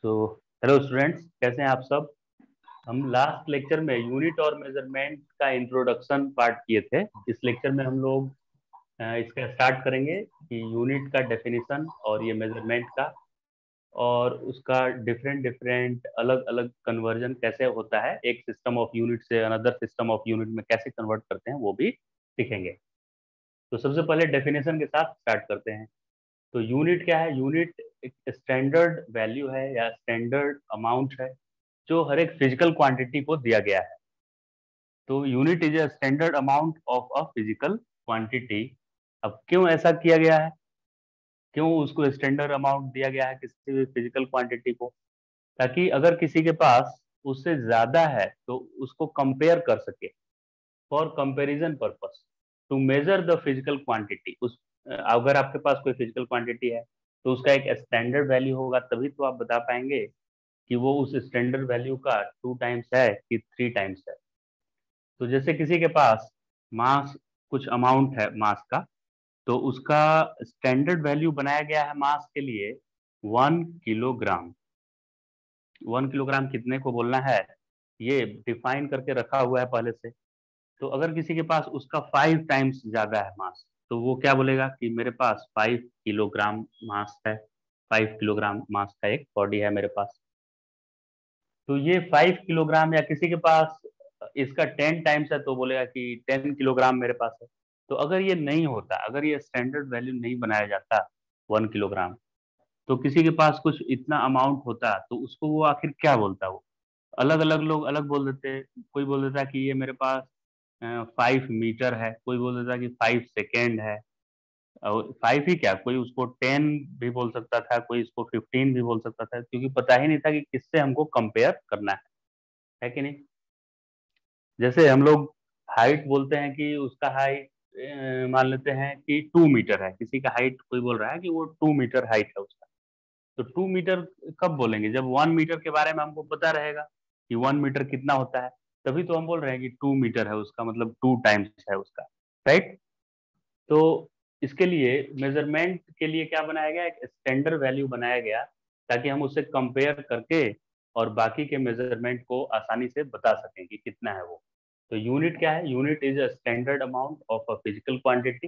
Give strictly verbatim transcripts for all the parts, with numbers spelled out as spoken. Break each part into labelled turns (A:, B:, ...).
A: तो hello students, कैसे हैं आप सब। हम लास्ट लेक्चर में यूनिट और मेजरमेंट का इंट्रोडक्शन पार्ट किए थे। इस लेक्चर में हम लोग अ, इसका स्टार्ट करेंगे कि यूनिट का डेफिनेशन और ये मेजरमेंट का, और उसका डिफरेंट डिफरेंट अलग अलग कन्वर्जन कैसे होता है, एक सिस्टम ऑफ यूनिट से अनदर सिस्टम ऑफ यूनिट में कैसे कन्वर्ट करते हैं वो भी सीखेंगे। तो सबसे पहले डेफिनेशन के साथ स्टार्ट करते हैं। तो यूनिट क्या है? यूनिट एक स्टैंडर्ड वैल्यू है या स्टैंडर्ड अमाउंट है जो हर एक फिजिकल क्वांटिटी को दिया गया है। तो unit is a standard amount of a physical quantity. अब क्यों ऐसा किया गया है, क्यों उसको स्टैंडर्ड अमाउंट दिया गया है किसी भी फिजिकल क्वांटिटी को? ताकि अगर किसी के पास उससे ज्यादा है तो उसको कंपेयर कर सके, for comparison purpose, to measure the physical quantity. उस अगर आपके पास कोई फिजिकल क्वांटिटी है तो उसका एक स्टैंडर्ड वैल्यू होगा, तभी तो आप बता पाएंगे कि वो उस स्टैंडर्ड वैल्यू का टू टाइम्स है कि थ्री टाइम्स है। तो जैसे किसी के पास मास, कुछ अमाउंट है मास का, तो उसका स्टैंडर्ड वैल्यू बनाया गया है मास के लिए वन किलोग्राम। वन किलोग्राम कितने को बोलना है ये डिफाइन करके रखा हुआ है पहले से। तो अगर किसी के पास उसका फाइव टाइम्स ज्यादा है मास, तो वो क्या बोलेगा कि मेरे पास फाइव किलोग्राम मास है, फाइव किलोग्राम मास का एक बॉडी है मेरे पास। तो ये फाइव किलोग्राम, या किसी के पास इसका टेन टाइम्स है तो बोलेगा कि टेन किलोग्राम मेरे पास है। तो अगर ये नहीं होता, अगर ये स्टैंडर्ड वैल्यू नहीं बनाया जाता वन किलोग्राम, तो किसी के पास कुछ इतना अमाउंट होता तो उसको वो आखिर क्या बोलता? वो अलग अलग लोग अलग बोल देते। कोई बोल देता कि ये मेरे पास फाइव मीटर है, कोई बोल देता कि फाइव सेकेंड है। और फाइव ही क्या, कोई उसको टेन भी बोल सकता था, कोई इसको फिफ्टीन भी बोल सकता था, क्योंकि पता ही नहीं था कि किससे हमको कंपेयर करना है है कि नहीं। जैसे हम लोग हाइट बोलते हैं कि उसका हाइट मान लेते हैं कि टू मीटर है, किसी का हाइट कोई बोल रहा है कि वो टू मीटर हाइट है उसका। तो टू मीटर कब बोलेंगे? जब वन मीटर के बारे में हमको पता रहेगा कि वन मीटर कितना होता है, तभी तो हम बोल रहे हैं कि टू मीटर है उसका मतलब टू टाइम्स है उसका, राइट। तो इसके लिए मेजरमेंट के लिए क्या बनाया गया, एक स्टैंडर्ड वैल्यू बनाया गया, ताकि हम उससे कंपेयर करके और बाकी के मेजरमेंट को आसानी से बता सकें कि कितना है वो। तो यूनिट क्या है? Unit is a standard amount of a physical quantity.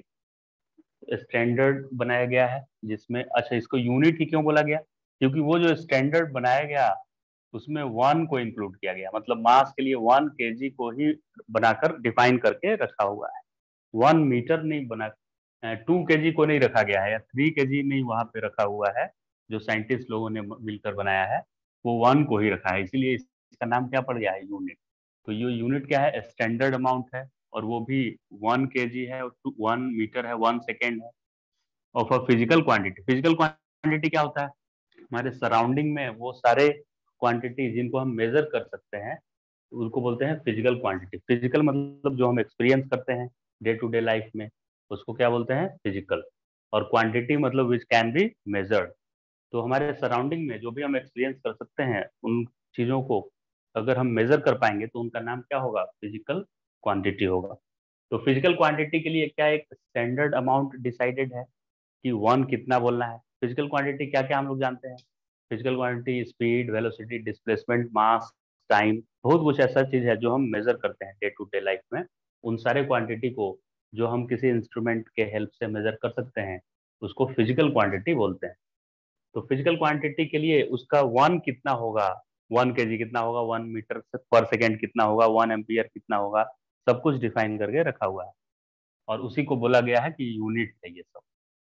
A: Standard बनाया गया है जिसमें, अच्छा इसको यूनिट ही क्यों बोला गया? क्योंकि वो जो स्टैंडर्ड बनाया गया उसमें वन को इंक्लूड किया गया, मतलब मास के लिए वन केजी को ही बनाकर डिफाइन करके रखा हुआ है। वन मीटर नहीं बना, टू केजी को नहीं रखा गया है, या थ्री केजी नहीं वहां पे रखा हुआ है। जो साइंटिस्ट लोगों ने मिलकर बनाया है वो वन को ही रखा है, इसीलिए इसका नाम क्या पड़ गया है? यूनिट। तो ये यूनिट क्या है? स्टैंडर्ड अमाउंट है, और वो भी वन केजी है, वन मीटर है, वन सेकेंड है, of a physical quantity. Physical quantity क्या होता है? हमारे सराउंडिंग में वो सारे क्वांटिटी जिनको हम मेजर कर सकते हैं उनको बोलते हैं फिजिकल क्वांटिटी। फिजिकल मतलब जो हम एक्सपीरियंस करते हैं डे टू डे लाइफ में, उसको क्या बोलते हैं? फिजिकल। और क्वांटिटी मतलब विच कैन बी मेजर्ड। तो हमारे सराउंडिंग में जो भी हम एक्सपीरियंस कर सकते हैं उन चीजों को अगर हम मेजर कर पाएंगे तो उनका नाम क्या होगा? फिजिकल क्वांटिटी होगा। तो फिजिकल क्वांटिटी के लिए क्या एक स्टैंडर्ड अमाउंट डिसाइडेड है कि वन कितना बोलना है? फिजिकल क्वांटिटी क्या क्या हम लोग जानते हैं? Physical quantity speed, velocity, displacement, mass, time, बहुत कुछ ऐसा चीज है जो हम मेजर करते हैं डे टू डे लाइफ में। उन सारे क्वांटिटी को जो हम किसी इंस्ट्रूमेंट के हेल्प से मेजर कर सकते हैं उसको फिजिकल क्वांटिटी बोलते हैं। तो फिजिकल क्वांटिटी के लिए उसका वन कितना होगा, वन केजी कितना होगा, वन मीटर पर सेकेंड कितना होगा, वन एम्पियर कितना होगा, सब कुछ डिफाइन करके रखा हुआ है, और उसी को बोला गया है कि यूनिट है ये सब।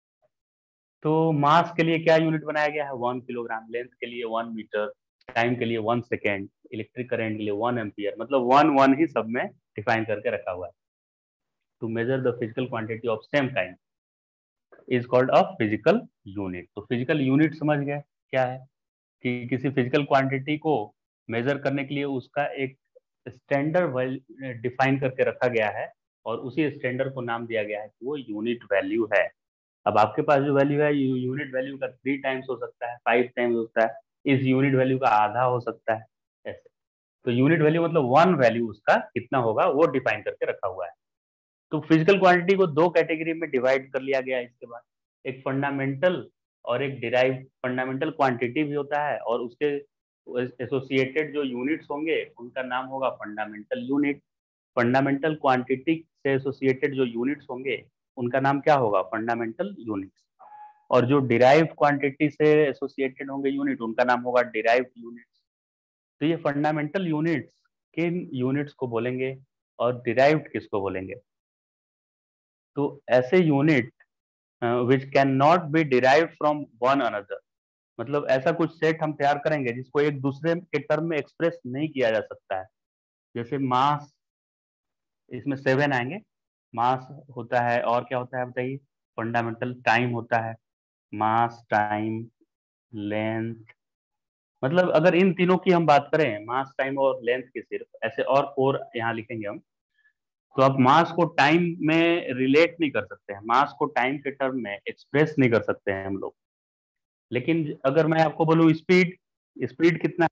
A: तो मास के लिए क्या यूनिट बनाया गया है? One kilogram. लेंथ के लिए वन मीटर, टाइम के लिए वन सेकेंड, इलेक्ट्रिक करंट के लिए वन एम्पियर, मतलब वन वन ही सब में डिफाइन करके रखा हुआ है। To measure the physical quantity of same kind is called a physical unit. तो फिजिकल यूनिट समझ गए क्या है? कि किसी फिजिकल क्वांटिटी को मेजर करने के लिए उसका एक स्टैंडर्ड डिफाइन करके रखा गया है, और उसी स्टैंडर्ड को नाम दिया गया है कि वो यूनिट वैल्यू है। अब आपके पास जो वैल्यू है यूनिट वैल्यू का थ्री टाइम्स हो सकता है, फाइव टाइम्स हो सकता है, इस यूनिट वैल्यू का आधा हो सकता है, ऐसे। तो यूनिट वैल्यू मतलब वन वैल्यू उसका कितना होगा वो डिफाइन करके रखा हुआ है। तो फिजिकल क्वांटिटी को दो कैटेगरी में डिवाइड कर लिया गया है इसके बाद। एक फंडामेंटल और एक डिराइव्ड फंडामेंटल क्वांटिटी भी होता है, और उसके एसोसिएटेड जो यूनिट्स होंगे उनका नाम होगा फंडामेंटल यूनिट। फंडामेंटल क्वांटिटी से एसोसिएटेड जो यूनिट्स होंगे उनका नाम क्या होगा? Fundamental units. और जो डिराइव्ड क्वांटिटी से एसोसिएटेड होंगे यूनिट उनका नाम होगा डिराइव्ड यूनिट्स। तो ये फंडामेंटल यूनिट्स किन यूनिट्स को बोलेंगे और डिराइव्ड किसको बोलेंगे? तो ऐसे unit which can not be derived from one another, मतलब ऐसा कुछ सेट हम तैयार करेंगे जिसको एक दूसरे के टर्म में एक्सप्रेस नहीं किया जा सकता है। जैसे मास, इसमें सेवन आएंगे। मास होता है, और क्या होता है बताइए? फंडामेंटल टाइम होता है, मास, टाइम, लेंथ। मतलब अगर इन तीनों की हम बात करें, मास, टाइम और लेंथ की, सिर्फ ऐसे और फोर यहाँ लिखेंगे हम, तो आप मास को टाइम में रिलेट नहीं कर सकते हैं, मास को टाइम के टर्म में एक्सप्रेस नहीं कर सकते हैं हम लोग। लेकिन अगर मैं आपको बोलूं स्पीड, स्पीड कितना,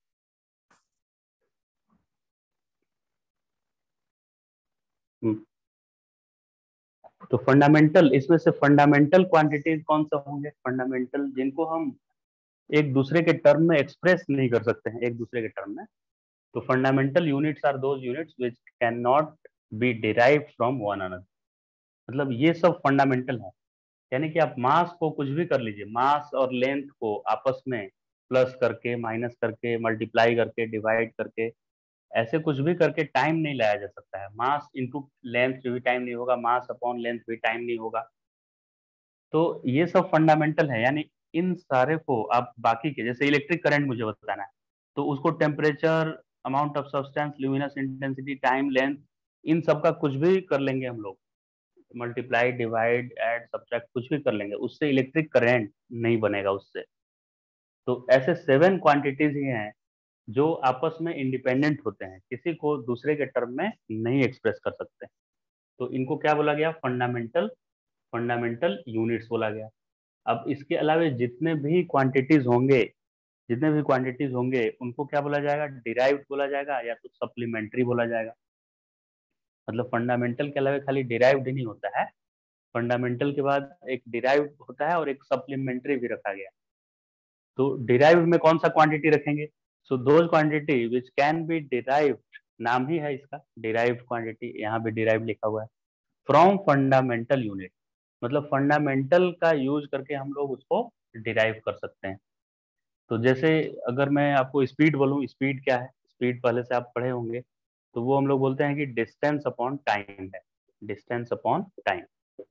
A: तो फंडामेंटल, इसमें से फंडामेंटल क्वांटिटीज कौन सा होंगे? फंडामेंटल जिनको हम एक दूसरे के टर्म में एक्सप्रेस नहीं कर सकते हैं, एक दूसरे के टर्म में। तो fundamental units are those units which can not be derived from one another. मतलब ये सब फंडामेंटल है। यानी कि आप मास को कुछ भी कर लीजिए, मास और लेंथ को आपस में प्लस करके, माइनस करके, मल्टीप्लाई करके, डिवाइड करके, ऐसे कुछ भी करके टाइम नहीं लाया जा सकता है। मास इंटू लेंथ भी टाइम नहीं होगा, मास अपॉन लेंथ भी टाइम नहीं होगा। तो ये सब फंडामेंटल है। यानी इन सारे को आप बाकी के, जैसे इलेक्ट्रिक करंट मुझे बताना है, तो उसको temperature, amount of substance, luminous intensity, time, length, इन सब का कुछ भी कर लेंगे हम लोग, मल्टीप्लाई, डिवाइड, ऐड, सब्ट्रैक्ट, कुछ भी कर लेंगे, उससे इलेक्ट्रिक करंट नहीं बनेगा उससे। तो ऐसे सेवन क्वांटिटीज ही हैं जो आपस में इंडिपेंडेंट होते हैं, किसी को दूसरे के टर्म में नहीं एक्सप्रेस कर सकते। तो इनको क्या बोला गया? फंडामेंटल, फंडामेंटल यूनिट्स बोला गया। अब इसके अलावा जितने भी क्वांटिटीज होंगे, जितने भी क्वांटिटीज होंगे उनको क्या बोला जाएगा? डिराइव्ड बोला जाएगा, या तो सप्लीमेंट्री बोला जाएगा। मतलब फंडामेंटल के अलावा खाली डिराइव्ड ही नहीं होता है, फंडामेंटल के बाद एक डिराइव्ड होता है और एक सप्लीमेंट्री भी रखा गया। तो डिराइव्ड में कौन सा क्वांटिटी रखेंगे? So those quantity which can be derived, नाम ही है इसका डिराइव्ड क्वांटिटी, यहाँ भी डिराइव्ड लिखा हुआ है, फ्रॉम फंडामेंटल यूनिट। मतलब फंडामेंटल का यूज करके हम लोग उसको डिराइव कर सकते हैं। तो जैसे अगर मैं आपको स्पीड बोलूं, स्पीड क्या है? स्पीड पहले से आप पढ़े होंगे, तो वो हम लोग बोलते हैं कि डिस्टेंस अपॉन टाइम है, डिस्टेंस अपॉन टाइम।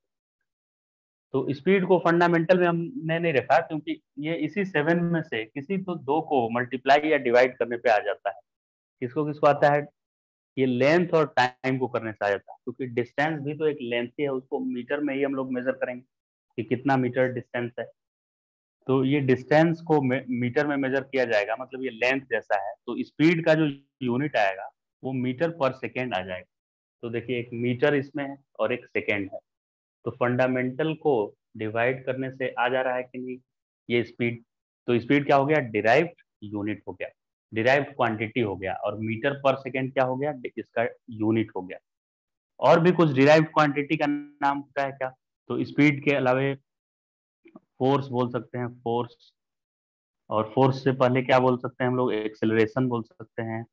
A: तो स्पीड को फंडामेंटल में हमने नहीं रखा, क्योंकि ये इसी सेवन में से किसी तो दो को मल्टीप्लाई या डिवाइड करने पे आ जाता है। किसको किसको आता है? ये लेंथ और टाइम को करने से आ जाता है, क्योंकि डिस्टेंस भी तो एक लेंथ ही है, उसको मीटर में ही हम लोग मेजर करेंगे कि कितना मीटर डिस्टेंस है। तो ये डिस्टेंस को मीटर में मेजर किया जाएगा, मतलब ये लेंथ जैसा है। तो स्पीड का जो यूनिट आएगा वो मीटर पर सेकेंड आ जाएगा। तो देखिए, एक मीटर इसमें है और एक सेकेंड है। तो फंडामेंटल को डिवाइड करने से आ जा रहा है कि नहीं ये स्पीड? तो स्पीड क्या हो गया? डिराइव्ड यूनिट हो गया, डिराइव्ड क्वांटिटी हो गया। और मीटर पर सेकेंड क्या हो गया? इसका यूनिट हो गया। और भी कुछ डिराइव्ड क्वांटिटी का नाम होता है क्या? तो स्पीड के अलावे फोर्स बोल सकते हैं, फोर्स। और फोर्स से पहले क्या बोल सकते हैं हम लोग? एक्सेलरेशन बोल सकते हैं।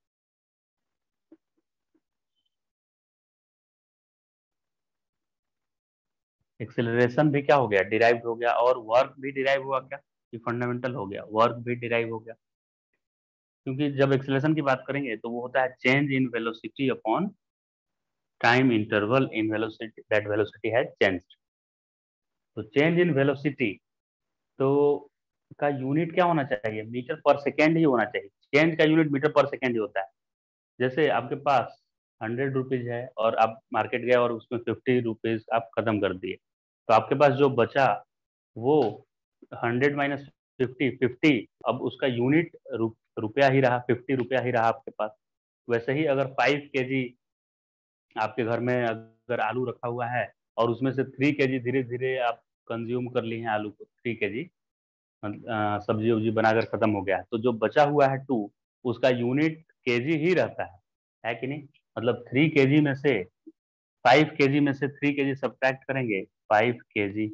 A: एक्सेलरेशन भी क्या हो गया? डिराइव्ड हो गया। और वर्क भी डिराइव हुआ क्या? ये फंडामेंटल हो गया, वर्क भी डिराइव हो गया। क्योंकि जब एक्सेलरेशन की बात करेंगे तो वो होता है change in velocity upon time interval in velocity, that velocity has changed. तो चेंज इन वेलोसिटी तो का यूनिट क्या होना चाहिए? मीटर पर सेकेंड ही होना चाहिए। चेंज का यूनिट मीटर पर सेकेंड ही होता है। जैसे आपके पास हंड्रेड रुपीज है और आप मार्केट गए और उसमें फिफ्टी रुपीज आप खत्म कर दिए, तो आपके पास जो बचा वो हंड्रेड माइनस फिफ्टी, फिफ्टी, अब उसका यूनिट रु, रुपया ही रहा, फिफ्टी रुपया ही रहा आपके पास। वैसे ही अगर फाइव के जी आपके घर में अगर आलू रखा हुआ है और उसमें से थ्री के जी धीरे धीरे आप कंज्यूम कर लिए हैं आलू को, थ्री के जी सब्जी उब्जी बनाकर खत्म हो गया है, तो जो बचा हुआ है टू, उसका यूनिट केजी ही रहता है है कि नहीं? मतलब थ्री केजी में से, फाइव केजी में से थ्री केजी सब्ट्रैक्ट करेंगे, फाइव केजी,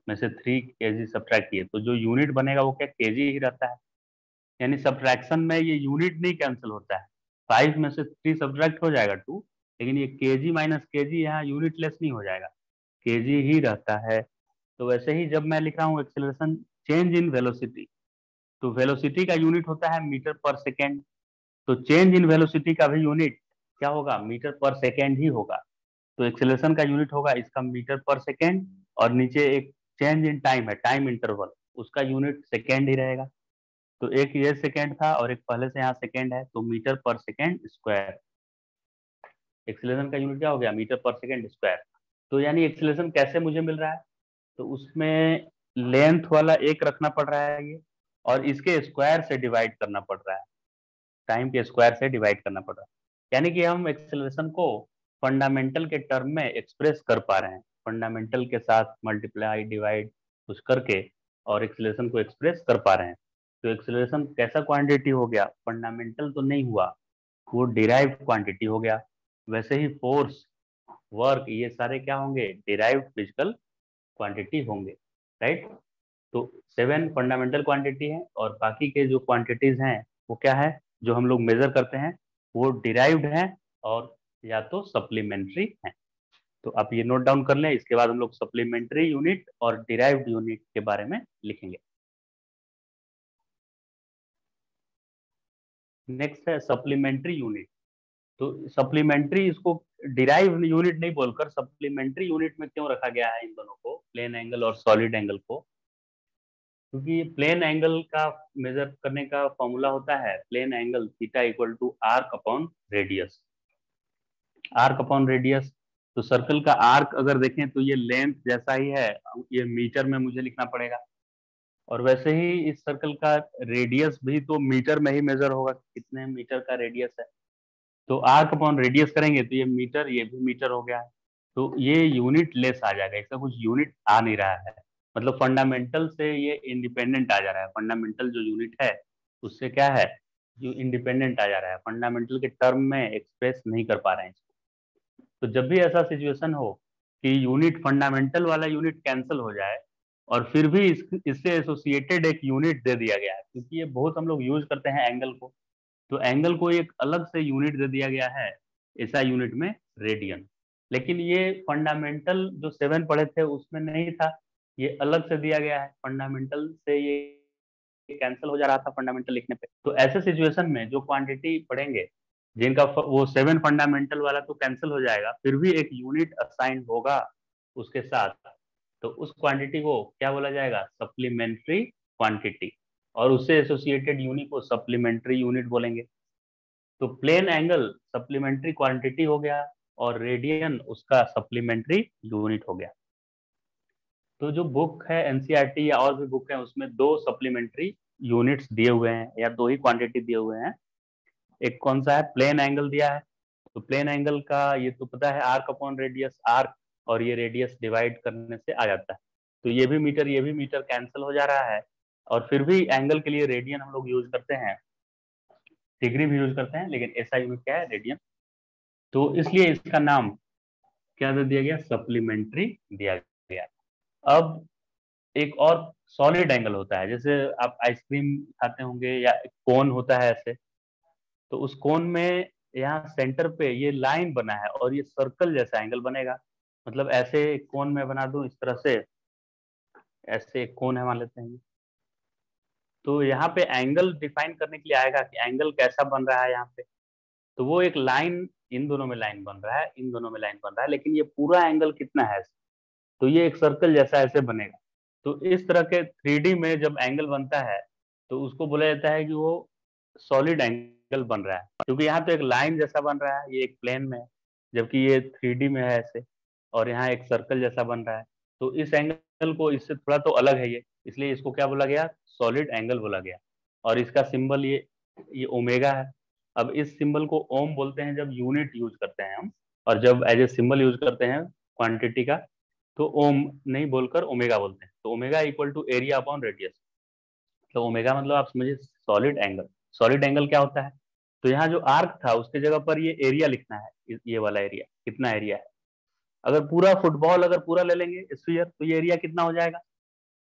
A: में से थ्री केजी सब्ट्रैक्ट किए तो जो यूनिट बनेगा वो क्या केजी ही रहता है। यानी सब्ट्रैक्शन में ये यूनिट नहीं कैंसिल होता है। फाइव में से थ्री सब्ट्रैक्ट हो जाएगा टू, लेकिन ये केजी माइनस केजी यहाँ यूनिट लेस नहीं हो जाएगा, केजी ही रहता है। तो वैसे ही जब मैं लिख रहा हूँ एक्सेलरेशन चेंज इन वेलोसिटी, तो वेलोसिटी का यूनिट होता है मीटर पर सेकेंड, तो चेंज इन वेलोसिटी का भी यूनिट क्या होगा, मीटर पर सेकेंड ही होगा। तो एक्सेलरेशन का यूनिट होगा इसका मीटर पर सेकेंड, और नीचे एक चेंज इन टाइम है, टाइम इंटरवल, उसका यूनिट सेकेंड ही रहेगा। तो एक ये सेकेंड था और एक पहले से यहाँ सेकेंड है, तो मीटर पर सेकेंड स्क्वायर। एक्सेलरेशन का यूनिट क्या हो गया, मीटर पर सेकेंड स्क्वायर। तो यानी एक्सेलरेशन कैसे मुझे मिल रहा है, तो उसमें लेंथ वाला एक रखना पड़ रहा है ये, और इसके स्क्वायर से डिवाइड करना पड़ रहा है, टाइम के स्क्वायर से डिवाइड करना पड़ रहा है। यानी कि हम एक्सेलरेशन को फंडामेंटल के टर्म में एक्सप्रेस कर पा रहे हैं, फंडामेंटल के साथ मल्टीप्लाई डिवाइड कुछ करके और एक्सेलरेशन को एक्सप्रेस कर पा रहे हैं। तो एक्सेलरेशन कैसा क्वांटिटी हो गया, फंडामेंटल तो नहीं हुआ, वो डिराइव्ड क्वांटिटी हो गया। वैसे ही फोर्स, वर्क, ये सारे क्या होंगे, डिराइव्ड फिजिकल क्वांटिटी होंगे, राइट। तो सेवन फंडामेंटल क्वांटिटी है और बाकी के जो क्वांटिटीज हैं वो क्या है, जो हम लोग मेजर करते हैं वो डिराइव्ड हैं और या तो सप्लीमेंट्री हैं। तो आप ये नोट डाउन कर लें, इसके बाद हम लोग सप्लीमेंट्री यूनिट और डिराइव्ड यूनिट के बारे में लिखेंगे। नेक्स्ट है सप्लीमेंट्री यूनिट। तो सप्लीमेंट्री, इसको डिराइव यूनिट नहीं बोलकर सप्लीमेंट्री यूनिट में क्यों रखा गया है इन दोनों को, प्लेन एंगल और सॉलिड एंगल को, क्योंकि प्लेन एंगल का मेजर करने का फॉर्मूला होता है plane angle theta equal to arc upon radius, arc upon radius. तो सर्कल का आर्क अगर देखें तो ये लेंथ जैसा ही है, ये मीटर में मुझे लिखना पड़ेगा, और वैसे ही इस सर्कल का रेडियस भी तो मीटर में ही मेजर होगा, कितने मीटर का रेडियस है। तो आर्क अपॉन रेडियस करेंगे तो ये मीटर, ये भी मीटर हो गया है, तो ये यूनिट लेस आ जाएगा, इसका कुछ यूनिट आ नहीं रहा है, मतलब फंडामेंटल से ये इंडिपेंडेंट आ जा रहा है, फंडामेंटल जो यूनिट है उससे क्या है, जो इंडिपेंडेंट आ जा रहा है, फंडामेंटल के टर्म में एक्सप्रेस नहीं कर पा रहे हैं इसको। तो जब भी ऐसा सिचुएशन हो कि यूनिट, फंडामेंटल वाला यूनिट कैंसिल हो जाए और फिर भी इस, इससे एसोसिएटेड एक यूनिट दे दिया गया है, क्योंकि ये बहुत हम लोग यूज करते हैं एंगल को, तो एंगल को एक अलग से यूनिट दे दिया गया है, ऐसा यूनिट में रेडियन। लेकिन ये फंडामेंटल जो सेवन पढ़े थे उसमें नहीं था, ये अलग से दिया गया है, फंडामेंटल से ये कैंसिल हो जा रहा था फंडामेंटल लिखने पे। तो ऐसे सिचुएशन में जो क्वांटिटी पढ़ेंगे जिनका फ, वो सेवन फंडामेंटल वाला तो कैंसिल हो जाएगा, फिर भी एक यूनिट असाइन होगा उसके साथ, तो उस क्वांटिटी को क्या बोला जाएगा, सप्लीमेंट्री क्वांटिटी, और उससे एसोसिएटेड यूनिट को सप्लीमेंट्री यूनिट बोलेंगे। तो प्लेन एंगल सप्लीमेंट्री क्वांटिटी हो गया और रेडियन उसका सप्लीमेंट्री यूनिट हो गया। तो जो बुक है एनसीईआरटी या और भी बुक है उसमें दो सप्लीमेंट्री यूनिट्स दिए हुए हैं या दो ही क्वांटिटी दिए हुए हैं। एक कौन सा है, प्लेन एंगल दिया है, तो प्लेन एंगल का ये तो पता है आर्क अपॉन रेडियस, आर्क और ये रेडियस डिवाइड करने से आ जाता है, तो ये भी मीटर ये भी मीटर कैंसिल हो जा रहा है, और फिर भी एंगल के लिए रेडियन हम लोग यूज करते हैं, डिग्री भी यूज करते हैं, लेकिन ऐसा यूनिट क्या है, रेडियन। तो इसलिए इसका नाम क्या दे दिया गया, सप्लीमेंट्री दिया गया। अब एक और सॉलिड एंगल होता है, जैसे आप आइसक्रीम खाते होंगे या कोन होता है ऐसे, तो उस कोन में यहाँ सेंटर पे ये लाइन बना है और ये सर्कल जैसा एंगल बनेगा, मतलब ऐसे कोन में बना दूं इस तरह से, ऐसे एक कोन है मान लेते हैं, तो यहाँ पे एंगल डिफाइन करने के लिए आएगा कि एंगल कैसा बन रहा है यहाँ पे, तो वो एक लाइन, इन दोनों में लाइन बन रहा है, इन दोनों में लाइन बन रहा है, लेकिन ये पूरा एंगल कितना है, तो ये एक सर्कल जैसा ऐसे बनेगा। तो इस तरह के थ्री डी में जब एंगल बनता है तो उसको बोला जाता है कि वो सॉलिड एंगल बन रहा है, क्योंकि यहाँ तो एक लाइन जैसा बन रहा है, ये एक प्लेन में है, जबकि ये थ्री डी में है ऐसे, और यहाँ एक सर्कल जैसा बन रहा है, तो इस एंगल को इससे थोड़ा तो अलग है ये, इसलिए इसको क्या बोला गया, सॉलिड एंगल बोला गया। और इसका सिंबल ये ये ओमेगा है। अब इस सिंबल को ओम बोलते हैं जब यूनिट यूज करते हैं हम, और जब एज ए सिंबल यूज करते हैं क्वांटिटी का तो ओम नहीं बोलकर ओमेगा बोलते हैं। तो omega equal to area upon radius, तो ओमेगा मतलब आप समझिए सॉलिड एंगल। सॉलिड एंगल क्या होता है, तो यहाँ जो आर्क था उसके जगह पर ये एरिया लिखना है, ये वाला एरिया कितना एरिया है। अगर पूरा फुटबॉल अगर पूरा ले लेंगे स्फीयर तो ये एरिया कितना हो जाएगा,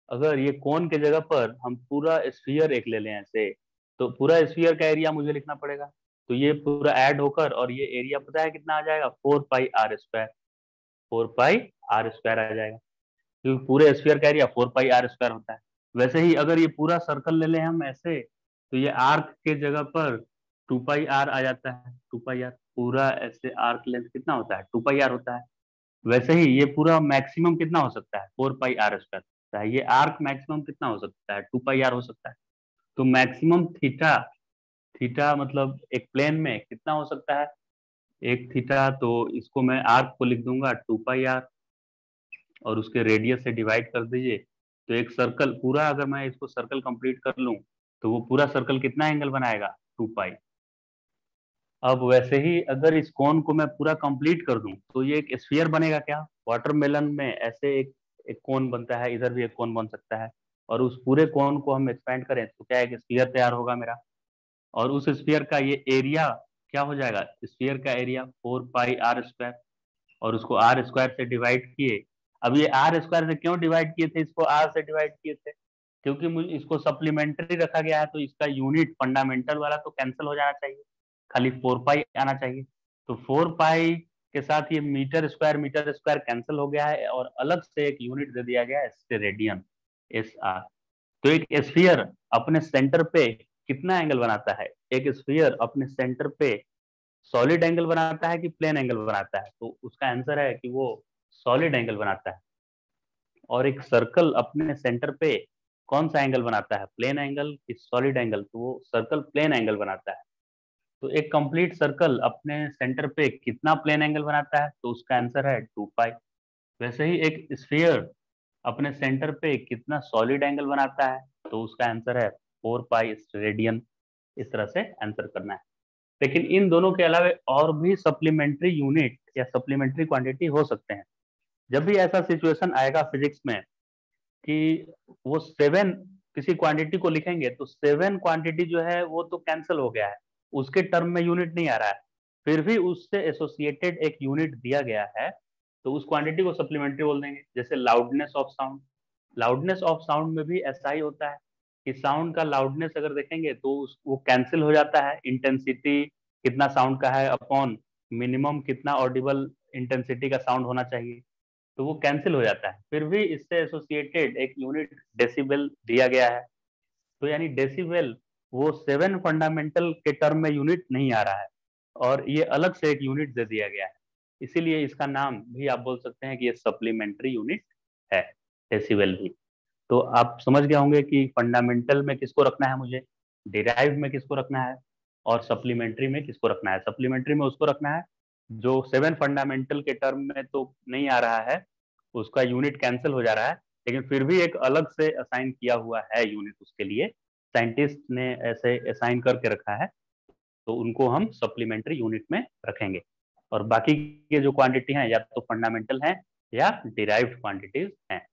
A: अगर ये कोन के जगह पर हम पूरा स्फीयर एक ले लें ऐसे, तो पूरा स्फीयर का एरिया मुझे लिखना पड़ेगा। तो ये पूरा ऐड होकर और ये एरिया पता है कितना आ जाएगा, four pi R square, four pi R square आ जाएगा, क्योंकि पूरे स्फीयर का area four pi R square होता है। वैसे ही अगर ये पूरा सर्कल ले लें हम ऐसे, तो ये आर्क के जगह पर टू पाई आर आ जाता है, टू पाई आर पूरा ऐसे आर्क लेंथ कितना होता है, टू पाई आर होता है। वैसे ही ये पूरा मैक्सिमम कितना हो सकता है, फोर पाई आर स्क्वायर होता है। ये आर्क मैक्सिमम कितना हो सकता है, टू पाई आर हो सकता है। तो मैक्सिमम थीटा, थीटा मतलब एक प्लेन में कितना हो सकता है, एक थीटा, तो इसको मैं आर्क को लिख दूंगा टू पाई आर और उसके रेडियस से डिवाइड कर दीजिए। तो एक सर्कल पूरा, अगर मैं इसको सर्कल कंप्लीट कर लूं, तो वो पूरा सर्कल कितना एंगल बनाएगा, टू पाई। अब वैसे ही अगर इस कोन को मैं पूरा कंप्लीट कर दूं, तो ये एक स्फीयर बनेगा क्या, वाटरमेलन में ऐसे एक एक कोन बनता है, इधर भी एक कोन बन सकता है, और उस पूरे कोन को हम एक्सपेंड करें तो क्या एक स्फीयर तैयार होगा मेरा। और उस स्फीयर का ये एरिया क्या हो जाएगा, स्फीयर का area four pi R square, और उसको आर स्क्वायर से डिवाइड किए। अब ये आर स्क्वायर से क्यों डिवाइड किए थे, इसको आर से डिवाइड किए थे, क्योंकि मुझे इसको सप्लीमेंट्री रखा गया है, तो इसका यूनिट फंडामेंटल वाला तो कैंसिल हो जाना चाहिए, खाली फोर पाई आना चाहिए। तो फोर पाई के साथ ये metre square metre square cancel हो गया है, और अलग से एक यूनिट दे दिया गया है, रेडियन, एस आर। तो एक स्फीयर अपने सेंटर पे कितना एंगल बनाता है, एक स्फीयर अपने सेंटर पे सॉलिड एंगल बनाता है कि प्लेन एंगल बनाता है, तो उसका आंसर है कि वो सॉलिड एंगल बनाता है। और एक सर्कल अपने सेंटर पे कौन सा एंगल बनाता है, प्लेन एंगल कि सॉलिड एंगल, तो वो सर्कल प्लेन एंगल बनाता है। तो एक कंप्लीट सर्कल अपने सेंटर पे कितना प्लेन एंगल बनाता है, तो उसका आंसर है टू पाई। वैसे ही एक स्फीयर अपने सेंटर पे कितना सॉलिड एंगल बनाता है, तो उसका आंसर है फोर पाई रेडियन। इस तरह से आंसर करना है। लेकिन इन दोनों के अलावा और भी सप्लीमेंट्री यूनिट या सप्लीमेंट्री क्वांटिटी हो सकते हैं। जब भी ऐसा सिचुएशन आएगा फिजिक्स में कि वो सेवन किसी क्वांटिटी को लिखेंगे, तो सेवन क्वांटिटी जो है वो तो कैंसिल हो गया है, उसके टर्म में यूनिट नहीं आ रहा है, फिर भी उससे एसोसिएटेड एक यूनिट दिया गया है, तो उस क्वांटिटी को सप्लीमेंट्री बोल देंगे। जैसे loudness of sound, loudness of sound में भी ऐसा ही होता है कि साउंड का लाउडनेस अगर देखेंगे तो उस, वो कैंसिल हो जाता है, इंटेंसिटी कितना साउंड का है अपॉन मिनिमम कितना ऑडिबल इंटेंसिटी का साउंड होना चाहिए, तो वो कैंसिल हो जाता है। फिर भी इससे एसोसिएटेड एक यूनिट डेसिबल दिया गया है। तो यानी डेसिबल वो सेवन फंडामेंटल के टर्म में यूनिट नहीं आ रहा है, और ये अलग से एक यूनिट दे दिया गया है, इसीलिए इसका नाम भी आप बोल सकते हैं कि ये सप्लीमेंट्री यूनिट है, डेसिबल भी। तो आप समझ गए होंगे कि फंडामेंटल में किसको रखना है मुझे, डिराइव में किसको रखना है, और सप्लीमेंट्री में किसको रखना है। सप्लीमेंट्री में उसको रखना है जो सेवन फंडामेंटल के टर्म में तो नहीं आ रहा है, उसका यूनिट कैंसिल हो जा रहा है, लेकिन फिर भी एक अलग से असाइन किया हुआ है यूनिट उसके लिए, साइंटिस्ट ने ऐसे असाइन करके रखा है, तो उनको हम सप्लीमेंट्री यूनिट में रखेंगे। और बाकी के जो क्वांटिटी हैं या तो फंडामेंटल हैं या डिराइव्ड क्वांटिटीज हैं।